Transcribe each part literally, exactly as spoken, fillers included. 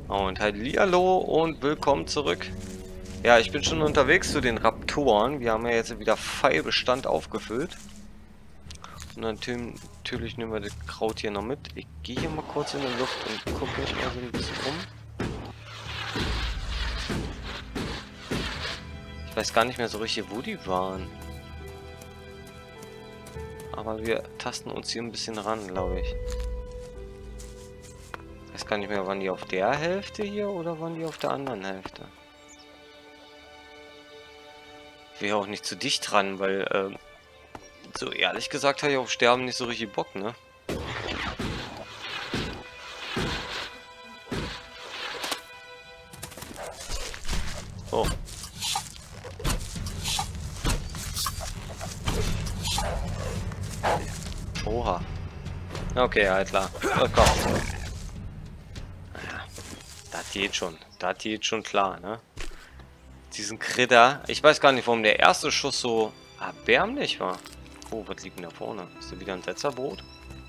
Und hallihallo und willkommen zurück. Ja, ich bin schon unterwegs zu den Raptoren. Wir haben ja jetzt wieder Pfeilbestand aufgefüllt. Und natürlich, natürlich nehmen wir das Kraut hier noch mit. Ich gehe hier mal kurz in die Luft und gucke mich mal so ein bisschen um. Ich weiß gar nicht mehr so richtig, wo die waren. Aber wir tasten uns hier ein bisschen ran, glaube ich. Ich weiß gar nicht mehr, waren die auf der Hälfte hier oder waren die auf der anderen Hälfte? Ich will auch nicht zu dicht dran, weil, ähm, so ehrlich gesagt habe ich auf Sterben nicht so richtig Bock, ne? Oh. Oha. Okay, halt klar. Oh, komm. Ja, das geht schon. Das geht schon klar, ne? Diesen Kritter. Ich weiß gar nicht, warum der erste Schuss so erbärmlich war. Oh, was liegt denn da vorne? Ist da wieder ein Setzerbrot?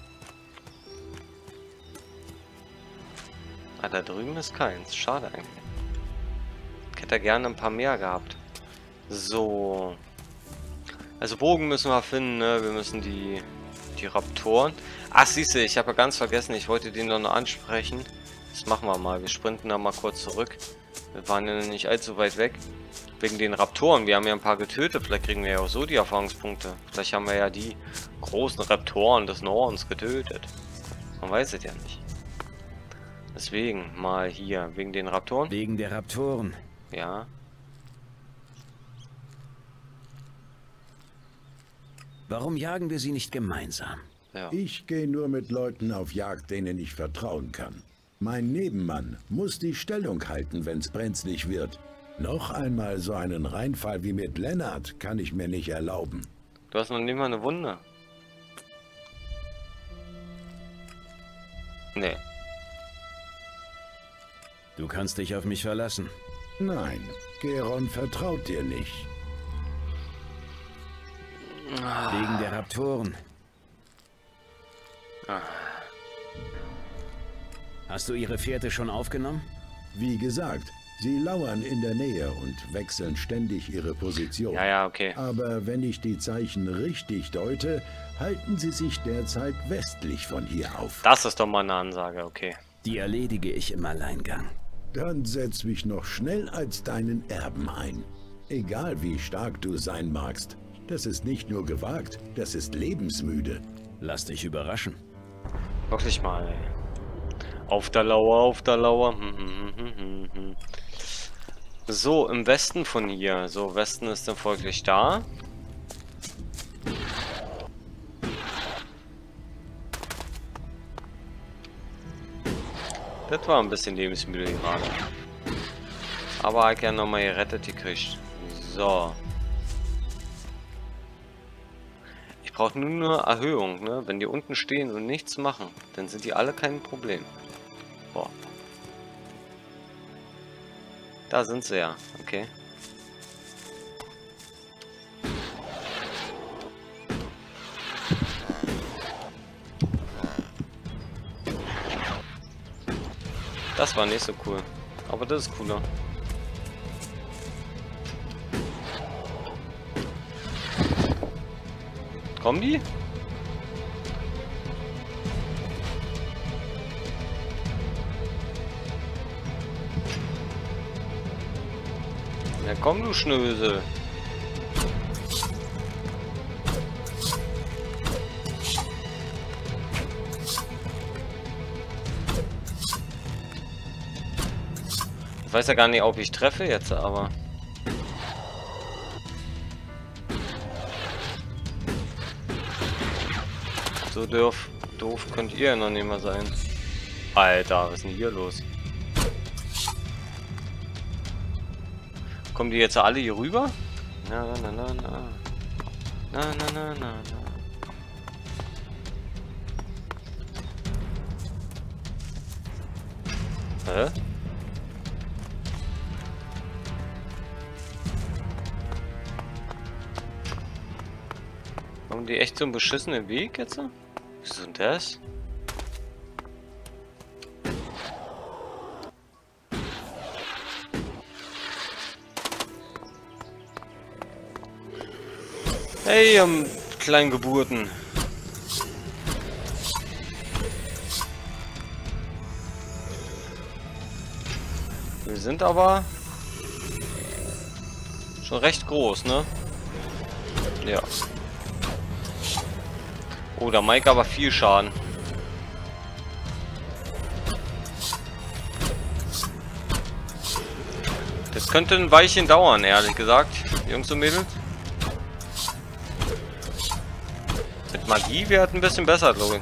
Ah, da drüben ist keins. Schade eigentlich. Ich hätte gerne ein paar mehr gehabt. So. Also Bogen müssen wir finden, ne? Wir müssen die, die Raptoren. Ach, siehst du, ich habe ja ganz vergessen, ich wollte den noch ansprechen. Das machen wir mal. Wir sprinten da mal kurz zurück. Wir waren ja nicht allzu weit weg. Wegen den Raptoren. Wir haben ja ein paar getötet. Vielleicht kriegen wir ja auch so die Erfahrungspunkte. Vielleicht haben wir ja die großen Raptoren des Nordens getötet. Man weiß es ja nicht. Deswegen mal hier. Wegen den Raptoren. Wegen der Raptoren. Ja. Warum jagen wir sie nicht gemeinsam? Ja. Ich gehe nur mit Leuten auf Jagd, denen ich vertrauen kann. Mein Nebenmann muss die Stellung halten, wenn's brenzlig wird. Noch einmal so einen Reinfall wie mit Lennart kann ich mir nicht erlauben. Du hast noch nicht mal eine Wunde. Nee. Du kannst dich auf mich verlassen. Nein, Geron vertraut dir nicht. Wegen der Raptoren. Ah. Hast du ihre Fährte schon aufgenommen? Wie gesagt, sie lauern in der Nähe und wechseln ständig ihre Position. Ja, ja, okay. Aber wenn ich die Zeichen richtig deute, halten sie sich derzeit westlich von hier auf. Das ist doch mal eine Ansage, okay. Die erledige ich im Alleingang. Dann setz mich noch schnell als deinen Erben ein. Egal wie stark du sein magst. Das ist nicht nur gewagt, das ist lebensmüde. Lass dich überraschen. Wirklich mal, ey. Auf der Lauer, auf der Lauer. Hm, hm, hm, hm, hm. So, im Westen von hier. So, Westen ist dann folglich da. Das war ein bisschen lebensmüde gerade. Aber ich habe nochmal gerettet gekriegt. So. Ich brauche nur eine Erhöhung, ne? Wenn die unten stehen und nichts machen, dann sind die alle kein Problem. Boah. Da sind sie ja, okay. Das war nicht so cool. Aber das ist cooler. Kommen die? Ja, komm du Schnösel. Ich weiß ja gar nicht, ob ich treffe jetzt, aber... So doof, doof könnt ihr ja noch nicht mal sein. Alter, was ist denn hier los? Kommen die jetzt alle hier rüber? Na, na, na, na. Na, na, na, na, na. Hä? Haben die echt so einen beschissenen Weg jetzt? Was ist denn das? Hey, ihr Kleingeburten. Wir sind aber schon recht groß, ne? Ja. Oh, da Mike aber viel Schaden. Das könnte ein Weilchen dauern, ehrlich gesagt, Jungs und Mädels. Mit Magie wäre es ein bisschen besser, glaube ich.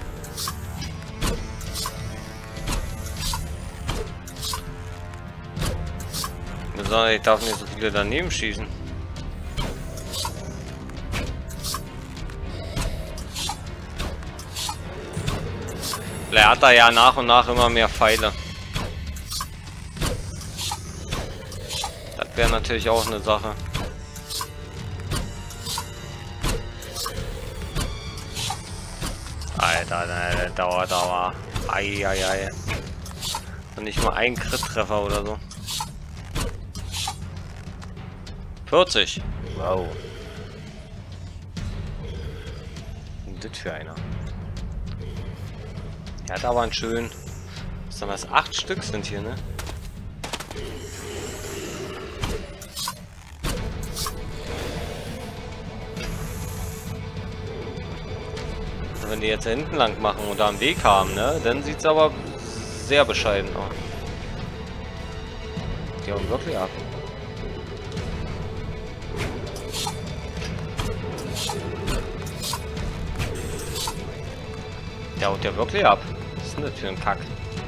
Ich darf nicht so viele daneben schießen. Er hat da ja nach und nach immer mehr Pfeile. Das wäre natürlich auch eine Sache. Alter, der dauert aber. Eieiei. Und nicht mal ein Crit-Treffer oder so. vierzig. Wow. Was ist das für einer? Er hat aber einen schönen. Was sind das? Acht Stück sind hier, ne? Also wenn die jetzt hinten lang machen und da am Weg haben, ne? Dann sieht es aber sehr bescheiden aus. Die hauen wirklich ab. Der haut ja wirklich ab. Was ist denn das für ein Kack?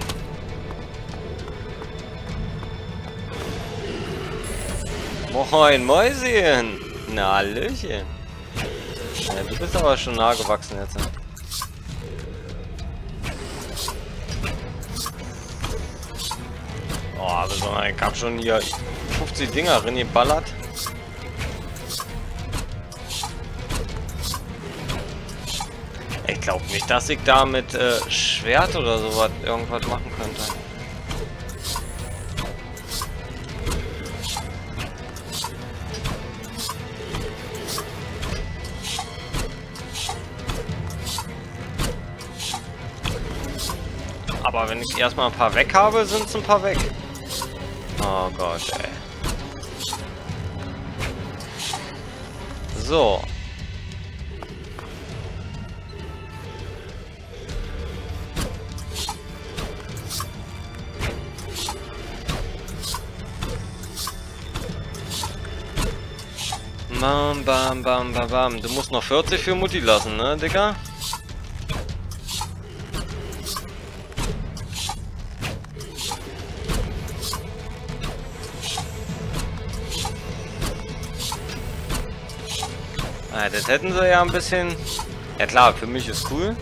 Moin, Mäuschen! Na, Hallöchen! Ja, du bist aber schon nah gewachsen jetzt. Oh, aber so, ich hab schon hier fünfzig Dinger drin geballert. Ich glaube nicht, dass ich da mit äh, Schwert oder sowas irgendwas machen könnte. Aber wenn ich erstmal ein paar weg habe, sind es ein paar weg. Oh Gott, ey. So. Bam, bam, bam, bam, bam. Du musst noch vierzig für Mutti lassen, ne, Digga? Ah, das hätten sie ja ein bisschen... Ja klar, für mich ist cool.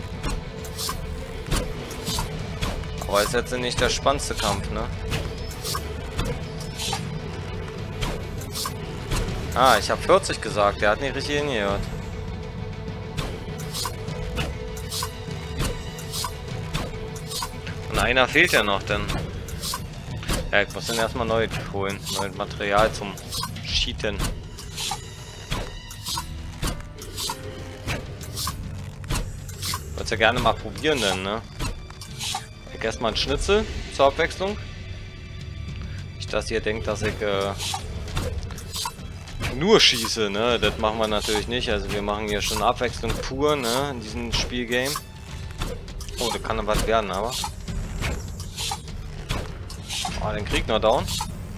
Aber ist jetzt nicht der spannendste Kampf, ne? Ah, ich habe vierzig gesagt. Der hat nicht richtig hingehört. Und einer fehlt ja noch, denn... Ja, ich muss dann erstmal neu holen. Neues Material zum Cheaten. Würdest ja gerne mal probieren, denn, ne? Ich esse mal einen Schnitzel zur Abwechslung. Nicht, dass ihr denkt, dass ich äh, nur schieße, ne? Das machen wir natürlich nicht. Also wir machen hier schon Abwechslung pur, ne? In diesem Spielgame. Oh, da kann dann was werden, aber. Oh, den Krieg noch down.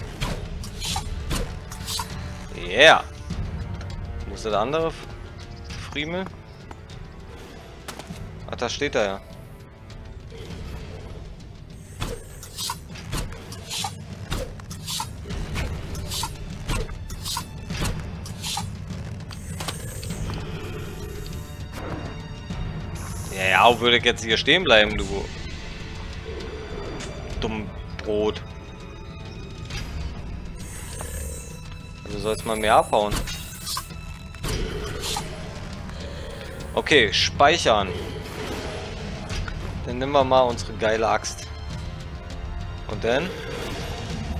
Yeah. Wo ist der andere Friemel? Ach, da steht er ja. Ja, ja, würde ich jetzt hier stehen bleiben, du dumm Brot. Du sollst mal mehr abhauen. Okay, speichern. Dann nehmen wir mal unsere geile Axt. Und dann?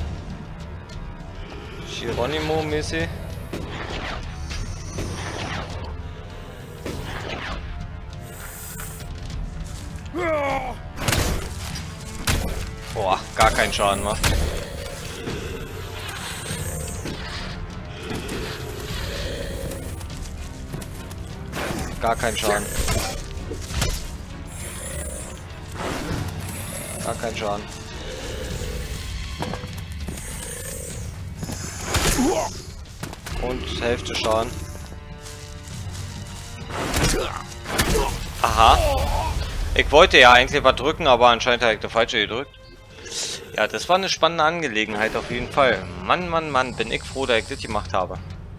Geronimo-mäßig. Boah, gar keinen Schaden macht. Gar keinen Schaden. Gar keinen Schaden. Und Hälfte Schaden. Aha. Ich wollte ja eigentlich was drücken, aber anscheinend habe ich der falsche gedrückt. Ja, das war eine spannende Angelegenheit auf jeden Fall. Mann, Mann, Mann, bin ich froh, dass ich das gemacht habe.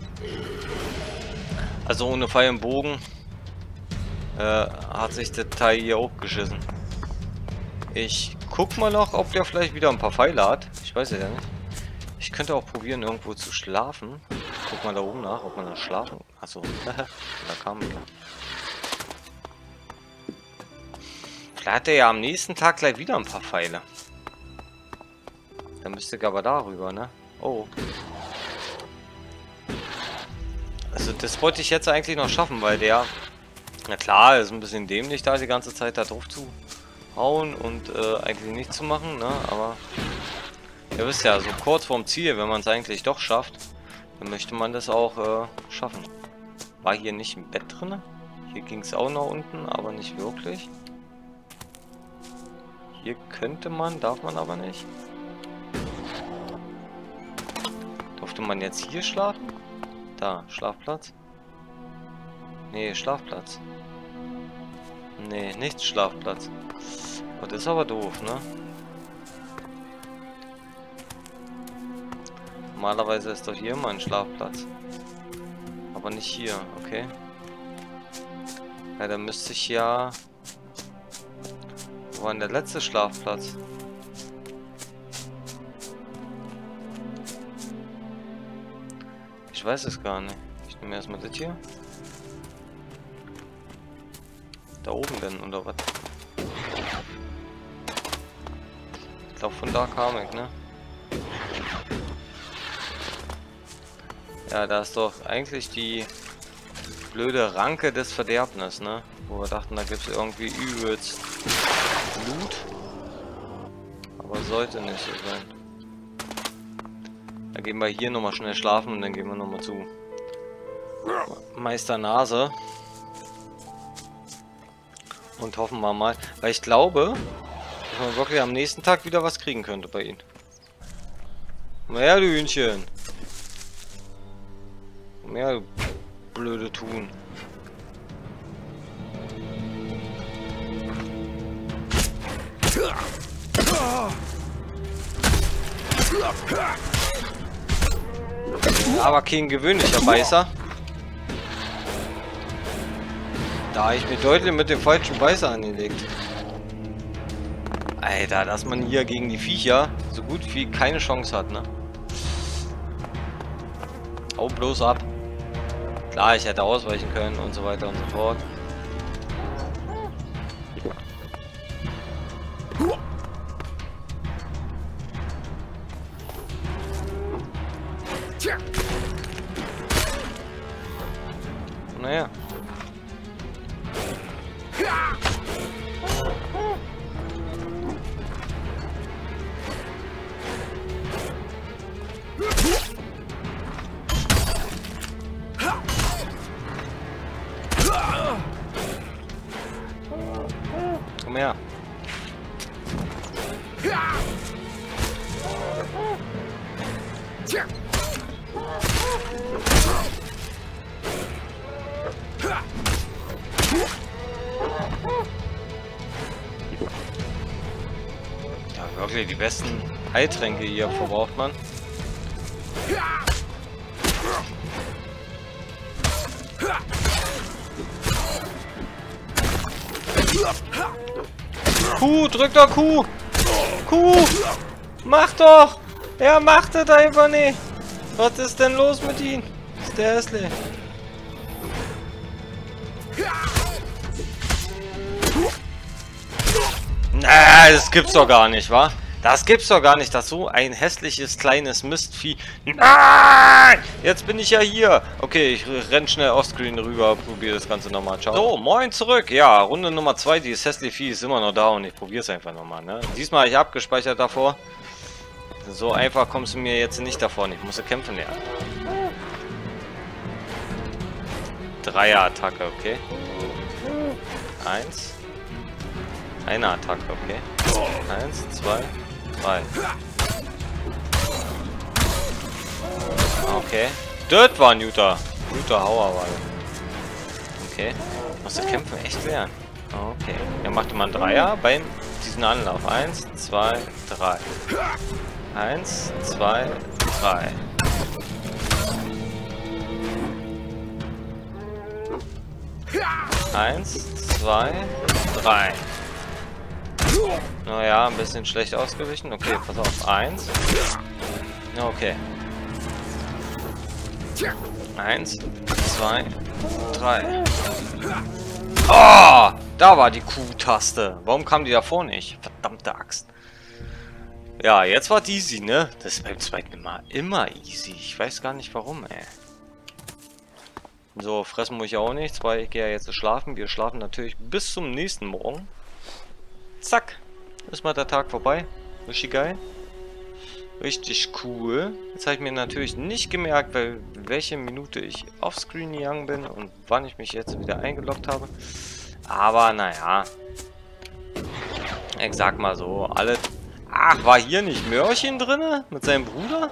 Also ohne Pfeil im Bogen äh, hat sich das Teil hier auch geschissen. Ich guck mal noch, ob der vielleicht wieder ein paar Pfeile hat. Ich weiß ja nicht. Ich könnte auch probieren, irgendwo zu schlafen. Guck mal da oben nach, ob man da schlafen... Achso, da kam er. Vielleicht hat er ja am nächsten Tag gleich wieder ein paar Pfeile. Dann müsste ich aber darüber, ne? Oh. Also das wollte ich jetzt eigentlich noch schaffen, weil der... Na klar, ist ein bisschen dämlich da die ganze Zeit da drauf zu hauen und äh, eigentlich nichts zu machen, ne? Aber... Ihr wisst ja, so kurz vorm Ziel, wenn man es eigentlich doch schafft, dann möchte man das auch äh, schaffen. War hier nicht ein Bett drin? Hier ging es auch nach unten, aber nicht wirklich. Hier könnte man, darf man aber nicht. Durfte man jetzt hier schlafen? Da, Schlafplatz. Nee, Schlafplatz. Nee, nicht Schlafplatz. Oh, das ist aber doof, ne? Normalerweise ist doch hier immer ein Schlafplatz. Aber nicht hier, okay. Ja, dann müsste ich ja... Wo war denn der letzte Schlafplatz? Ich weiß es gar nicht. Ich nehme erstmal das hier. Da oben denn, oder was? Ich glaube, von da kam ich, ne? Ja, da ist doch eigentlich die blöde Ranke des Verderbnis, ne? Wo wir dachten, da gibt es irgendwie übelst Blut. Aber sollte nicht so sein. Dann gehen wir hier nochmal schnell schlafen und dann gehen wir nochmal zu Meister Nase. Und hoffen wir mal. Weil ich glaube, dass man wirklich am nächsten Tag wieder was kriegen könnte bei ihnen. Naja, du Hühnchen. Mehr blöde tun. Aber kein gewöhnlicher Beißer. Da habe ich mir deutlich mit dem falschen Beißer angelegt. Alter, dass man hier gegen die Viecher so gut wie keine Chance hat, ne? Hau bloß ab. Klar, ich hätte ausweichen können und so weiter und so fort. Naja. Komm her. Ja, wirklich die besten Heiltränke hier verbraucht man. Kuh, drück doch Kuh! Kuh! Mach doch! Er macht das einfach nicht! Was ist denn los mit ihm? Ist der hässlich? Na, das gibt's doch gar nicht, wa? Das gibt's doch gar nicht, dass so ein hässliches kleines Mistvieh... Nein! Jetzt bin ich ja hier. Okay, ich renn schnell offscreen rüber, probiere das Ganze nochmal. Ciao. So, moin zurück. Ja, Runde Nummer zwei, dieses hässliche Vieh ist immer noch da und ich probiere es einfach nochmal, ne? Diesmal habe ich abgespeichert davor. So einfach kommst du mir jetzt nicht davon. Ich muss kämpfen lernen. Dreier-Attacke, okay. Eins. Eine Attacke, okay. Eins, zwei, drei. Okay. Das war ein guter. Guter Hauer war das. Okay. Musst du kämpfen echt lernen. Okay. Er machte mal einen Dreier bei diesem Anlauf. Eins, zwei, drei. Eins, zwei, drei. Eins, zwei, drei. Naja, ein bisschen schlecht ausgewichen. Okay, pass auf. Eins. Okay. Eins, zwei, drei. Oh! Da war die Q-Taste. Warum kam die davor nicht? Verdammte Axt. Ja, jetzt war die easy, ne? Das ist beim zweiten Mal immer easy. Ich weiß gar nicht warum, ey. So, fressen muss ich auch nichts, weil ich gehe ja jetzt schlafen. Wir schlafen natürlich bis zum nächsten Morgen. Zack. Ist mal der Tag vorbei. Richtig geil. Richtig cool. Jetzt habe ich mir natürlich nicht gemerkt, weil welche Minute ich offscreen gegangen bin und wann ich mich jetzt wieder eingeloggt habe. Aber naja. Ich sag mal so, alle... Ach, war hier nicht Mörchen drinne? Mit seinem Bruder?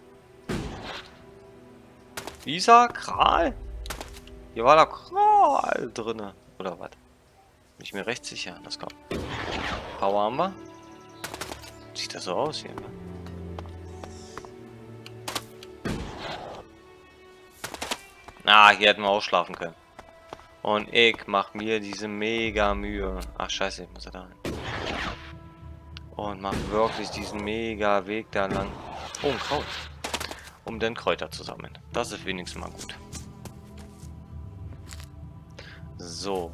Isa? Kral? Hier war da Kral drinne. Oder was? Bin ich mir recht sicher. Das kommt. Power haben wir. Sieht das so aus hier, ne? Ah, hier hätten wir auch schlafen können. Und ich mach mir diese mega Mühe. Ach scheiße, ich muss ja da hin. Und mach wirklich diesen mega Weg da lang. Oh, ein Kraut. Um den Kräuter zu sammeln. Das ist wenigstens mal gut. So.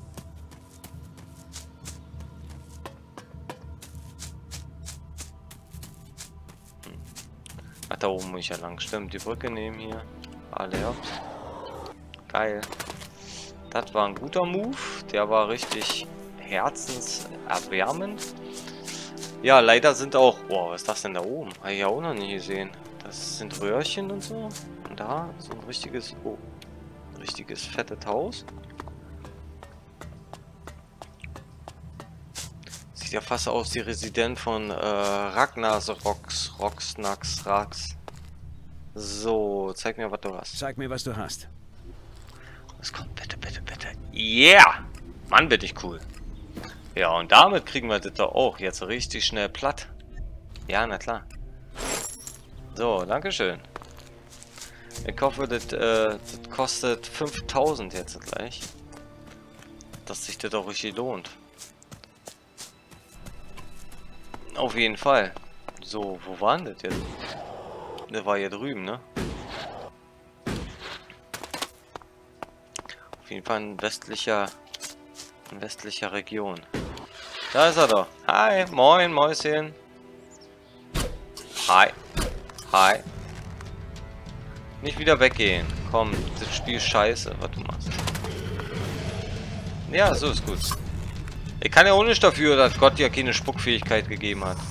Hm. Ach, da oben muss ich ja lang. Stimmt, die Brücke nehmen hier. Alle ab. Geil. Das war ein guter Move. Der war richtig herzenserwärmend. Ja, leider sind auch... Boah, was ist das denn da oben? Habe ich ja auch noch nie gesehen. Das sind Röhrchen und so. Und da so ein richtiges... Oh. Ein richtiges fettes Haus. Sieht ja fast aus wie Resident von äh, Ragnarsrocks. Rocksnacks, Rax. So, zeig mir, was du hast. Zeig mir, was du hast. Was kommt? Bitte, bitte, bitte. Yeah! Mann, bin ich cool. Ja, und damit kriegen wir das doch auch jetzt richtig schnell platt. Ja, na klar. So, dankeschön. Ich hoffe, das, äh, das kostet fünftausend jetzt gleich. Dass sich das auch richtig lohnt. Auf jeden Fall. So, wo war denn das jetzt? Der war hier drüben, ne? Auf jeden Fall ein westlicher, in westlicher Region. Da ist er doch. Hi, moin, Mäuschen. Hi. Hi. Nicht wieder weggehen. Komm, das Spiel ist scheiße, was du machst. Ja, so ist gut. Ich kann ja auch nicht dafür, dass Gott ja keine Spuckfähigkeit gegeben hat.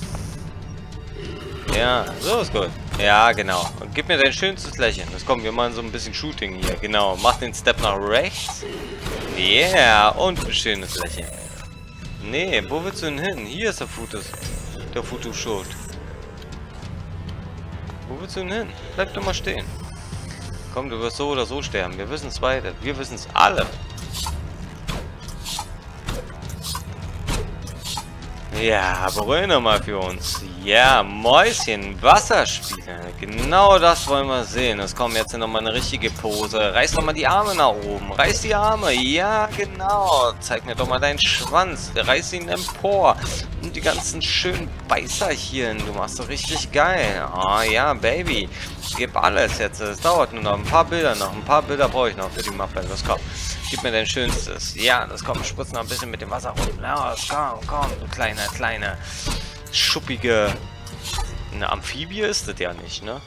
Ja, so ist gut. Ja, genau. Und gib mir dein schönstes Lächeln. Das kommt, wir machen so ein bisschen Shooting hier. Genau. Mach den Step nach rechts. Ja, yeah. Und ein schönes Lächeln. Nee, wo willst du denn hin? Hier ist der Fotos. Der Fotoshoot. Wo willst du denn hin? Bleib doch mal stehen. Komm, du wirst so oder so sterben. Wir wissen es beide. Wir wissen es alle. Ja, beruhig nochmal für uns. Ja, Mäuschen, Wasserspiele. Genau das wollen wir sehen. Es kommt jetzt nochmal eine richtige Pose. Reiß doch mal die Arme nach oben. Reiß die Arme. Ja, genau. Zeig mir doch mal deinen Schwanz. Reiß ihn empor. Und die ganzen schönen Beißerchen. Du machst doch richtig geil. Oh ja, Baby. Gib alles jetzt. Es dauert nur noch ein paar Bilder noch. Ein paar Bilder brauche ich noch für die Mappe. Los, komm. Gib mir dein Schönstes. Ja, das kommt. Spritz noch ein bisschen mit dem Wasser runter. Los, komm, komm, du kleine, kleine schuppige... Eine Amphibie ist das ja nicht, ne?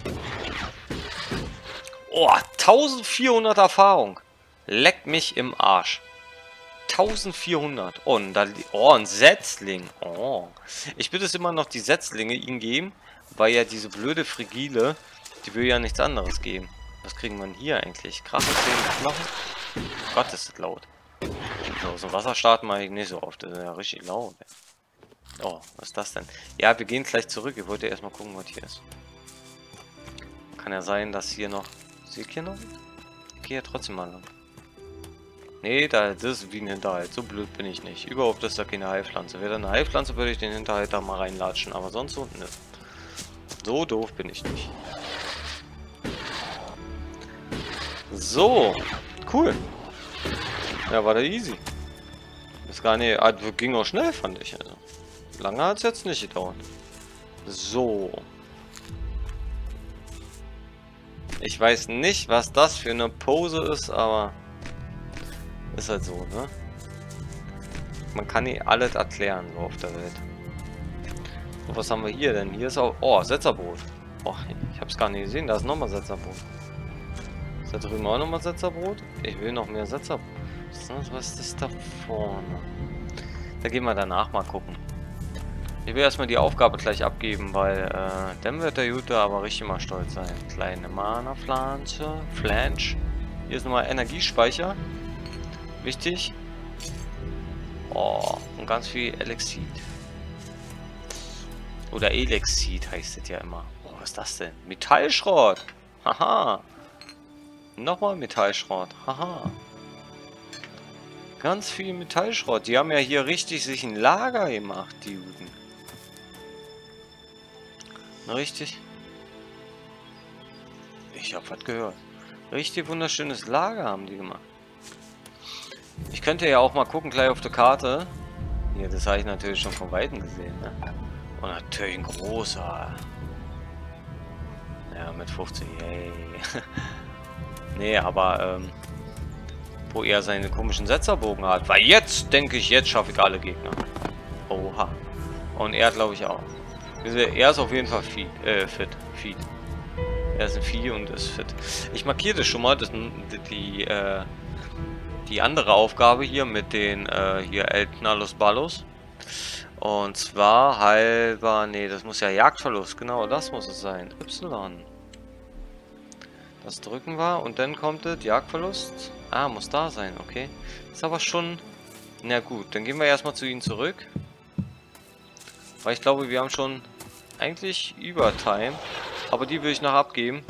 Oh, eintausendvierhundert Erfahrung. Leck mich im Arsch. eintausendvierhundert. Oh, und da, oh, ein Setzling. Oh. Ich würde es immer noch die Setzlinge ihm geben, weil ja diese blöde Frigile, die will ja nichts anderes geben. Was kriegen wir denn hier eigentlich? Krachenzähne Knochen? Oh Gott, ist das laut. So, aus dem Wasser starten mache ich nicht so oft. Das ist ja richtig laut. Oh, was ist das denn? Ja, wir gehen gleich zurück. Ich wollte erstmal gucken, was hier ist. Kann ja sein, dass hier noch... Seht ihr noch? Ich gehe ja trotzdem mal lang. Nee, da, das ist wie ein Hinterhalt. So blöd bin ich nicht. Überhaupt ist da keine Heilpflanze. Wäre da eine Heilpflanze, würde ich den Hinterhalt da mal reinlatschen. Aber sonst so, ne. So doof bin ich nicht. So, cool. Ja, war da easy. Ist gar nicht, also ging auch schnell, fand ich. Also. Lange hat es jetzt nicht gedauert. So. Ich weiß nicht, was das für eine Pose ist, aber ist halt so, ne? Man kann nicht alles erklären, so auf der Welt. So, was haben wir hier denn? Hier ist auch... Oh, Setzerbrot. Oh, ich hab's gar nicht gesehen. Da ist nochmal Setzerbrot. Ist da drüben auch nochmal Setzerbrot? Ich will noch mehr Setzerbrot. Was ist das da vorne? Da gehen wir danach mal gucken. Ich will erstmal die Aufgabe gleich abgeben, weil äh, dann wird der Jute aber richtig mal stolz sein. Kleine Mana-Pflanze. Flange. Hier ist nochmal Energiespeicher. Wichtig. Oh, und ganz viel Elexid. Oder Elexid heißt es ja immer. Oh, was ist das denn? Metallschrott. Haha. Nochmal Metallschrott. Haha. Ganz viel Metallschrott. Die haben ja hier richtig sich ein Lager gemacht, die Juden. Na, richtig? Ich hab was gehört. Richtig wunderschönes Lager haben die gemacht. Ich könnte ja auch mal gucken, gleich auf der Karte. Hier, das habe ich natürlich schon von Weitem gesehen, ne? Und natürlich ein großer. Ja, mit fünfzig, yay. Nee, aber, ähm, wo er seine komischen Setzerbogen hat. Weil jetzt, denke ich, jetzt schaffe ich alle Gegner. Oha. Und er glaube ich auch. Er ist auf jeden Fall fit. Äh, fit. fit. Er ist ein Vieh und ist fit. Ich markiere das schon mal, das, die, äh, die andere Aufgabe hier mit den, äh, hier El Knallos Ballos. Und zwar halber, nee, das muss ja Jagdverlust, genau, das muss es sein. Y. Das drücken wir und dann kommt das Jagdverlust. Ah, muss da sein, okay. Ist aber schon, na gut, dann gehen wir erstmal zu ihnen zurück. Weil ich glaube, wir haben schon eigentlich Übertime. Aber die will ich noch abgeben.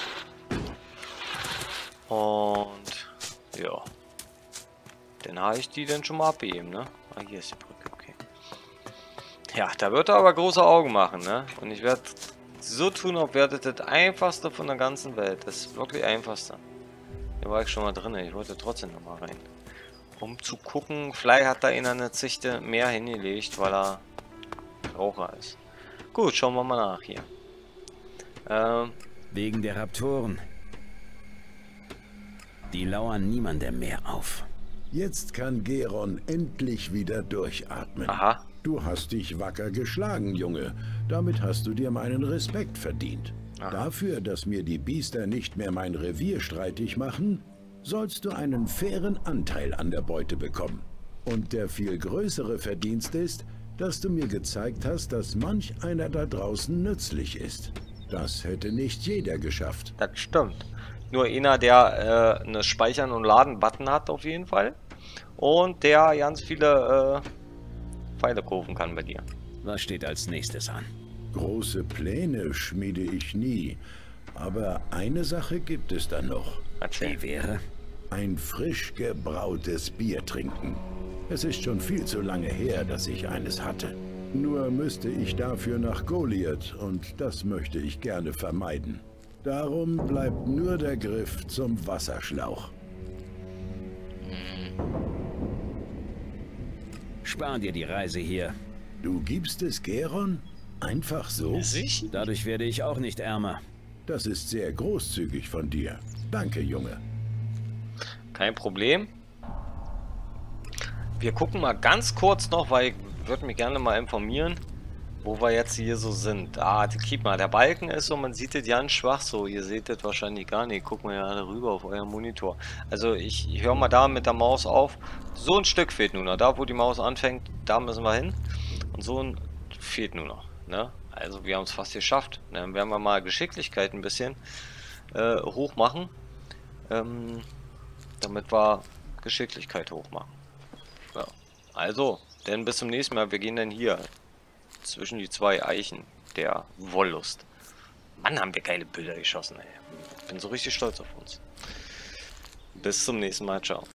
Und ja. Dann habe ich die dann schon mal abgeben, ne? Ah, hier ist die Brücke, okay. Ja, da wird er aber große Augen machen, ne? Und ich werde so tun, ob wäre das einfachste von der ganzen Welt. Das ist wirklich einfachste. Hier war ich schon mal drin, ich wollte trotzdem noch mal rein. Um zu gucken, vielleicht hat da einer eine Zichte mehr hingelegt, weil er Raucher ist. Gut, schauen wir mal nach hier. Ähm, Wegen der Raptoren. Die lauern niemandem mehr auf. Jetzt kann Geron endlich wieder durchatmen. aha. Du hast dich wacker geschlagen, Junge. Damit hast du dir meinen Respekt verdient. Aha. Dafür, dass mir die Biester nicht mehr mein Revier streitig machen, sollst du einen fairen Anteil an der Beute bekommen. Und der viel größere Verdienst ist, dass du mir gezeigt hast, dass manch einer da draußen nützlich ist. Das hätte nicht jeder geschafft. Das stimmt. Nur einer, der äh, eine Speichern- und Laden-Button hat auf jeden Fall. Und der ganz viele äh, Pfeile kaufen kann bei dir. Was steht als nächstes an? Große Pläne schmiede ich nie. Aber eine Sache gibt es da noch. Erzähl. Die wäre? Ein frisch gebrautes Bier trinken. Es ist schon viel zu lange her, dass ich eines hatte. Nur müsste ich dafür nach Goliath und das möchte ich gerne vermeiden. Darum bleibt nur der Griff zum Wasserschlauch. Spar dir die Reise hier. Du gibst es Geron? Einfach so? Sicher? Dadurch werde ich auch nicht ärmer. Das ist sehr großzügig von dir. Danke, Junge. Kein Problem. Wir gucken mal ganz kurz noch, weil ich würde mich gerne mal informieren. wo wir jetzt hier so sind. Ah, guck mal, der Balken ist so, man sieht das ganz schwach so. Ihr seht das wahrscheinlich gar nicht. Guck mal ja rüber auf euren Monitor. Also ich, ich höre mal da mit der Maus auf. So ein Stück fehlt nur noch. Da, wo die Maus anfängt, da müssen wir hin. Und so ein fehlt nur noch. Ne? Also wir haben es fast geschafft. Dann werden wir mal Geschicklichkeit ein bisschen äh, hoch machen. Ähm, damit wir Geschicklichkeit hoch machen. Ja. Also, dann bis zum nächsten Mal. Wir gehen dann hier zwischen die zwei Eichen der Wollust. Mann, haben wir geile Bilder geschossen, ey. Ich bin so richtig stolz auf uns. Bis zum nächsten Mal. Ciao.